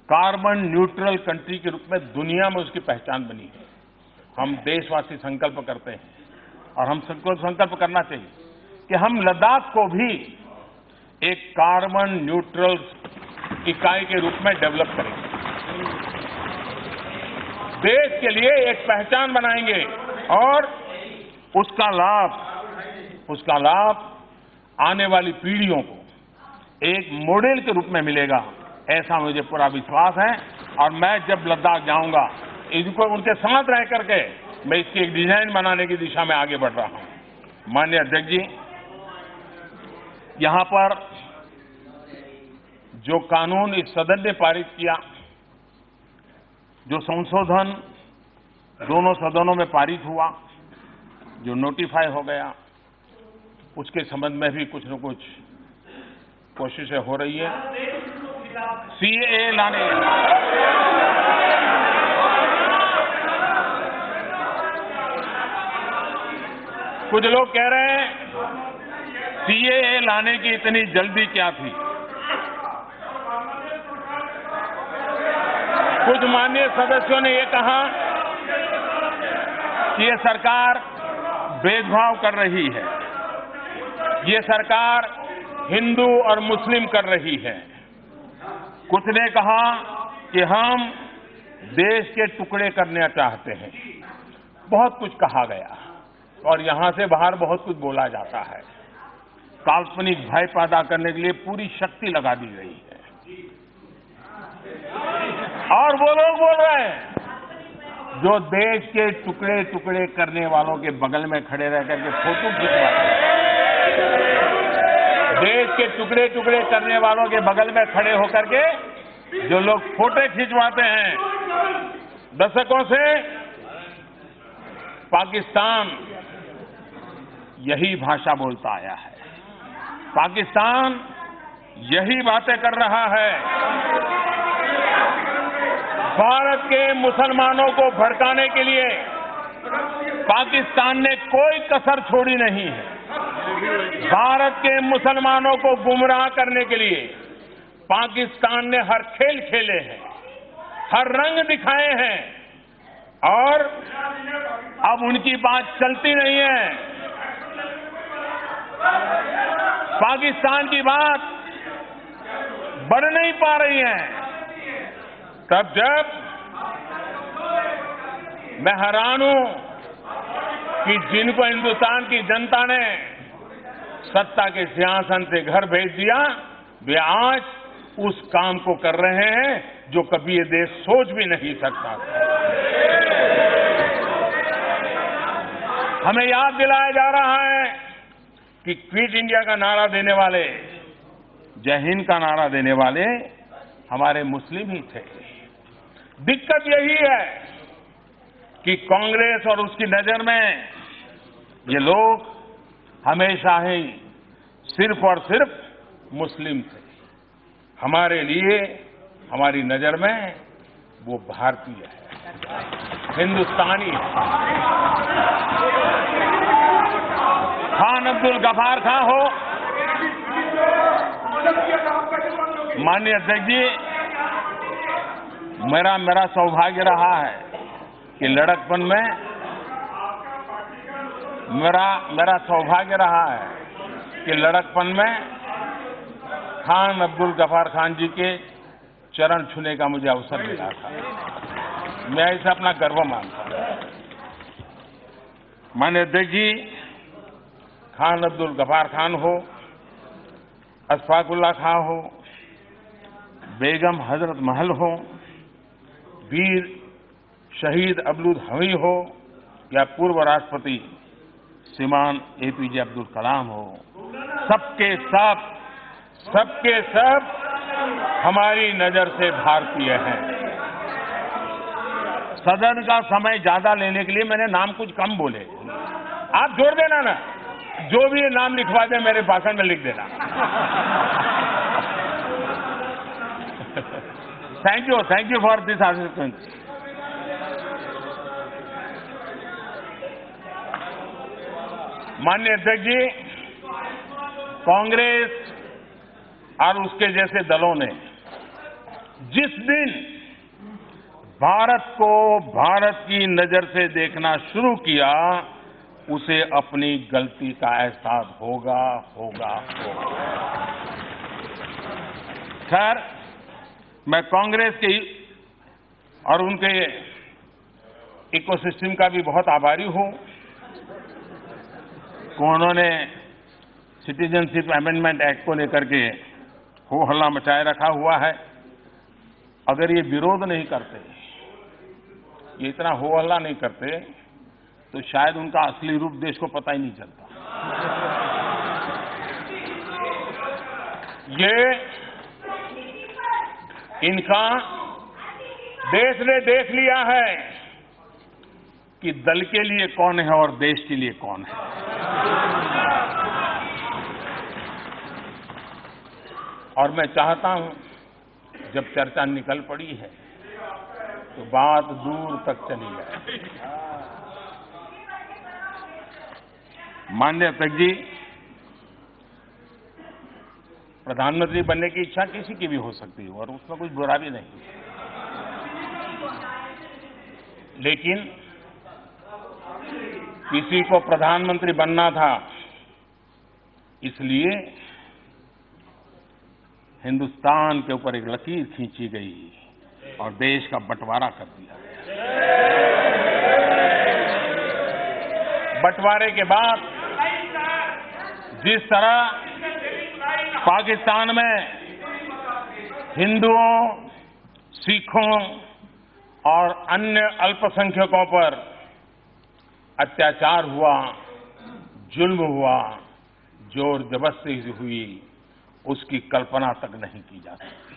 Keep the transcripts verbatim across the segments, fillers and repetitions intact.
Carbon neutral country के रूप में दुनिया में उसकी पहचान बनी है। हम देशवासी संकल्प करते हैं और हम सबको संकल्प करना चाहिए कि हम लद्दाख को भी एक कार्बन न्यूट्रल इकाई के रूप में डेवलप करेंगे, देश के लिए एक पहचान बनाएंगे और उसका लाभ उसका लाभ आने वाली पीढ़ियों को एक मॉडल के रूप में मिलेगा, ऐसा मुझे पूरा विश्वास है। और मैं जब लद्दाख जाऊंगा, इनको उनके साथ रह करके मैं इसकी एक डिजाइन बनाने की दिशा में आगे बढ़ रहा हूं। माननीय अध्यक्ष जी, यहां पर जो कानून इस सदन ने पारित किया, जो संशोधन दोनों सदनों में पारित हुआ, जो नोटिफाई हो गया, उसके संबंध में भी कुछ न कुछ कोशिशें हो रही है। सीएए लाने कुछ लोग कह रहे हैं सीएए लाने की इतनी जल्दी क्या थी। कुछ माननीय सदस्यों ने ये कहा कि ये सरकार भेदभाव कर रही है, ये सरकार हिंदू और मुस्लिम कर रही है। कुछ ने कहा कि हम देश के टुकड़े करना चाहते हैं। बहुत कुछ कहा गया और यहां से बाहर बहुत कुछ बोला जाता है। काल्पनिक भय पैदा करने के लिए पूरी शक्ति लगा दी गई है। और वो लोग बोल रहे हैं जो देश के टुकड़े टुकड़े करने वालों के बगल में खड़े रह करके फोटो खिंचवाते हैं, देश के टुकड़े टुकड़े करने वालों के बगल में खड़े होकर के जो लोग फोटो खिंचवाते हैं दशकों से, पाकिस्तान यही भाषा बोलता आया है। पाकिस्तान यही बातें कर रहा है। भारत के मुसलमानों को भड़काने के लिए पाकिस्तान ने कोई कसर छोड़ी नहीं है। भारत के मुसलमानों को गुमराह करने के लिए पाकिस्तान ने हर खेल खेले हैं, हर रंग दिखाए हैं और अब उनकी बात चलती नहीं है। पाकिस्तान की बात बढ़ नहीं पा रही है। तब जब मैं हैरान हूं कि जिनको हिंदुस्तान की जनता ने सत्ता के सिंहासन से घर भेज दिया, वे आज उस काम को कर रहे हैं जो कभी ये देश सोच भी नहीं सकता था। हमें याद दिलाया जा रहा है कि क्विट इंडिया का नारा देने वाले, जय हिंद का नारा देने वाले हमारे मुस्लिम ही थे। दिक्कत यही है कि कांग्रेस और उसकी नजर में ये लोग हमेशा ही सिर्फ और सिर्फ मुस्लिम थे। हमारे लिए, हमारी नजर में वो भारतीय है, हिंदुस्तानी है। खान अब्दुल गफार खां हो, माननीय अध्यक्ष जी, मेरा मेरा सौभाग्य रहा है कि लड़कपन में मेरा मेरा सौभाग्य रहा है कि लड़कपन में खान अब्दुल गफार खान जी के चरण छूने का मुझे अवसर मिला था। मैं इसे अपना गर्व मानता हूं। माननीय अध्यक्ष जी, खान अब्दुल गफार खान हो, अशफाकुल्ला खां हो, बेगम हजरत महल हो, वीर शहीद अब्दुल हमी हो या पूर्व राष्ट्रपति श्रीमान एपीजे अब्दुल कलाम हो, सबके सब सबके सब हमारी नजर से भारतीय हैं। सदन का समय ज्यादा लेने के लिए मैंने नाम कुछ कम बोले। आप जोड़ देना ना, जो भी नाम लिखवा दे मेरे भाषण में लिख देना। Thank you thank you for this assistance. माननीय अध्यक्ष जी, कांग्रेस और उसके जैसे दलों ने जिस दिन भारत को भारत की नजर से देखना शुरू किया, उसे अपनी गलती का एहसास होगा होगा होगा। खैर, मैं कांग्रेस के और उनके इकोसिस्टम का भी बहुत आभारी हूं कि उन्होंने सिटीजनशिप अमेंडमेंट एक्ट को लेकर के हो हल्ला मचाए रखा हुआ है। अगर ये विरोध नहीं करते, ये इतना हो हल्ला नहीं करते, तो शायद उनका असली रूप देश को पता ही नहीं चलता। ये इनका देश ने देख लिया है कि दल के लिए कौन है और देश के लिए कौन है। और मैं चाहता हूं, जब चर्चा निकल पड़ी है तो बात दूर तक चली जाए। माननीय अध्यक्ष जी, प्रधानमंत्री बनने की इच्छा किसी की भी हो सकती है और उसमें कुछ बुरा भी नहीं, लेकिन किसी को प्रधानमंत्री बनना था, इसलिए हिंदुस्तान के ऊपर एक लकीर खींची गई और देश का बंटवारा कर दिया गया। बंटवारे के बाद जिस तरह पाकिस्तान में हिंदुओं, सिखों और अन्य अल्पसंख्यकों पर अत्याचार हुआ, जुल्म हुआ, जोर जबरदस्ती हुई, उसकी कल्पना तक नहीं की जा सकती।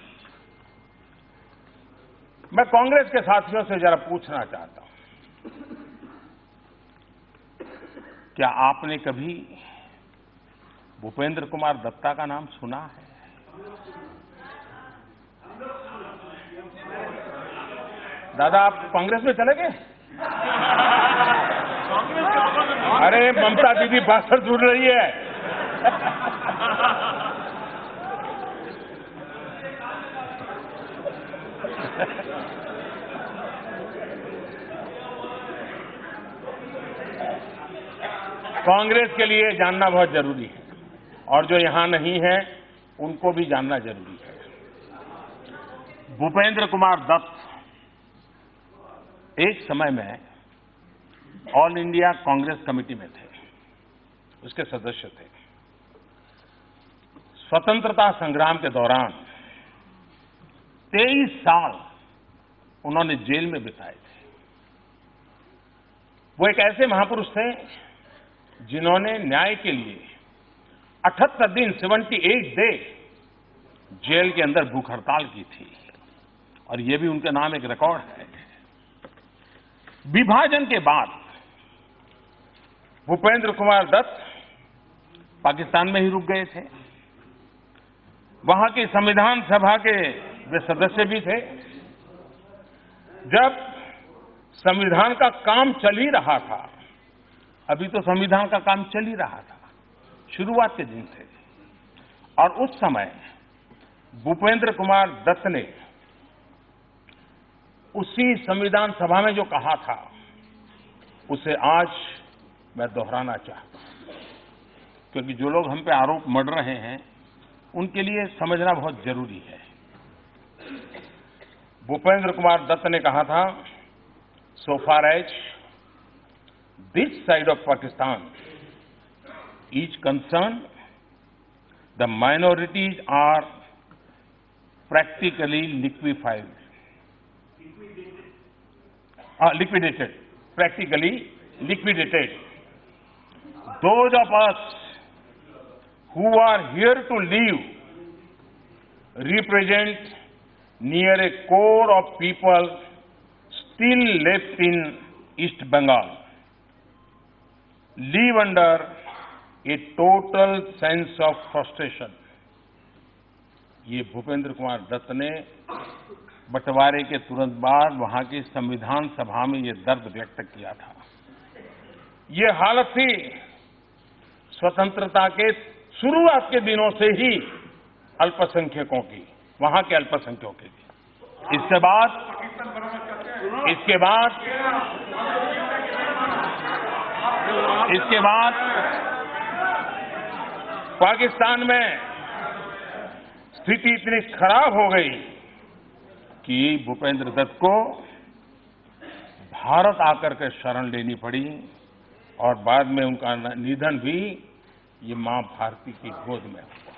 मैं कांग्रेस के साथियों से जरा पूछना चाहता हूं, क्या आपने कभी भूपेंद्र कुमार दत्ता का नाम सुना है? दादा, आप कांग्रेस में चले गए? अरे, ममता दीदी भाषण सुन रही है। कांग्रेस के लिए जानना बहुत जरूरी है और जो यहां नहीं है उनको भी जानना जरूरी है। भूपेंद्र कुमार दत्त एक समय में ऑल इंडिया कांग्रेस कमेटी में थे, उसके सदस्य थे। स्वतंत्रता संग्राम के दौरान तेईस साल उन्होंने जेल में बिताए थे। वो एक ऐसे महापुरुष थे जिन्होंने न्याय के लिए अठहत्तर दिन, अठहत्तर डे जेल के अंदर भूख हड़ताल की थी और ये भी उनके नाम एक रिकॉर्ड है। विभाजन के बाद भूपेंद्र कुमार दत्त पाकिस्तान में ही रुक गए थे। वहां की संविधान सभा के वे सदस्य भी थे। जब संविधान का काम चल ही रहा था, अभी तो संविधान का काम चल ही रहा था, शुरुआत के दिन थे, और उस समय भूपेंद्र कुमार दत्त ने उसी संविधान सभा में जो कहा था, उसे आज मैं दोहराना चाहता हूं, क्योंकि जो लोग हम पे आरोप मढ़ रहे हैं उनके लिए समझना बहुत जरूरी है। भूपेंद्र कुमार दत्त ने कहा था, so far as this side of Pakistan is concerned, the minorities are practically liquefied, uh, liquidated, practically liquidated. Those of us who are here to live represent near a core of people still left in East Bengal, live under a total sense of frustration. ये भूपेंद्र कुमार दत्त ने बंटवारे के तुरंत बाद वहां की संविधान सभा में ये दर्द व्यक्त किया था। ये हालत थी स्वतंत्रता के शुरुआत के दिनों से ही अल्पसंख्यकों की, वहां के अल्पसंख्यकों की। इसके बाद इसके बाद इसके बाद पाकिस्तान में स्थिति इतनी खराब हो गई कि भूपेंद्र दत्त को भारत आकर के शरण लेनी पड़ी और बाद में उनका निधन भी ये मां भारती की गोद में हुआ।